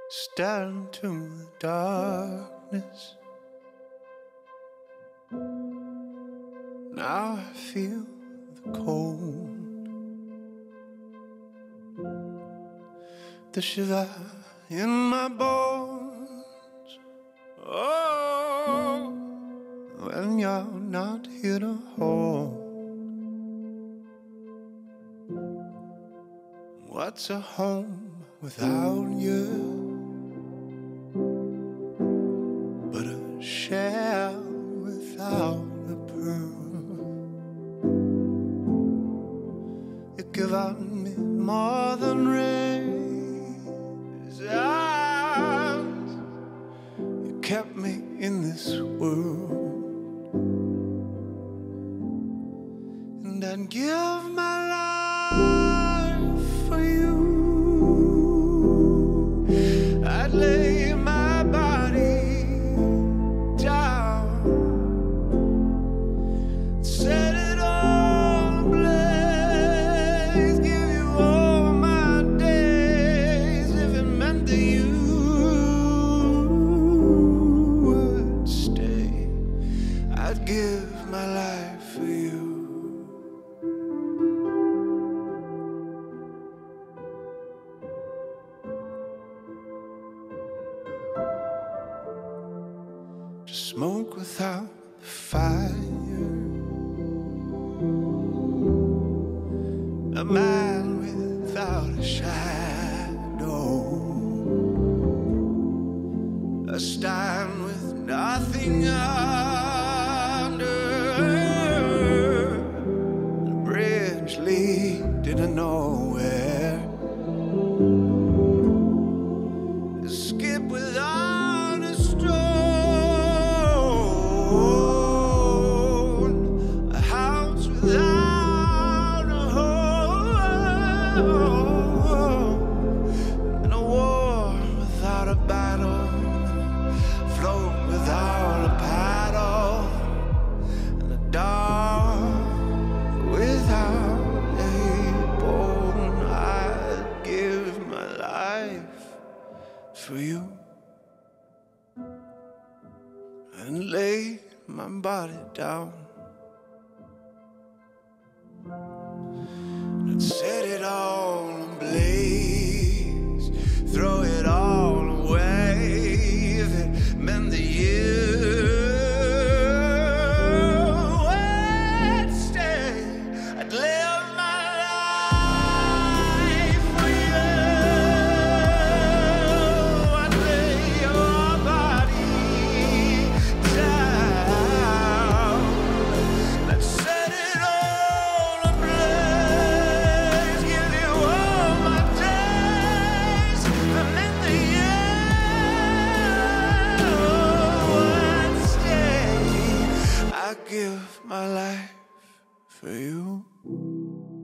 stare into the darkness. Now I feel the cold, the shiver in my bones. Oh, when you're not here to hold. What's a home without you but a shell without a pearl? You give out me more than rays. You kept me in this world, and I'd give my life for you. I'd lay my body down, set it all ablaze, give you all my days if it meant that you would stay. I'd give my life for you. Smoke without fire, a man without a shadow, a stand with nothing under, a bridge leading to nowhere, a skip without a stone, a house without a home, and a war without a battle, float without a paddle, and a dog without a bone. I'd give my life for you and lay my body down. I'd set it all ablaze, throw it all away if it meant that you would stay. I'd live my life for you. I'd lay your body down. I'd set it all ablaze, give you all my days if it meant that you would stay. I'd give my life for you.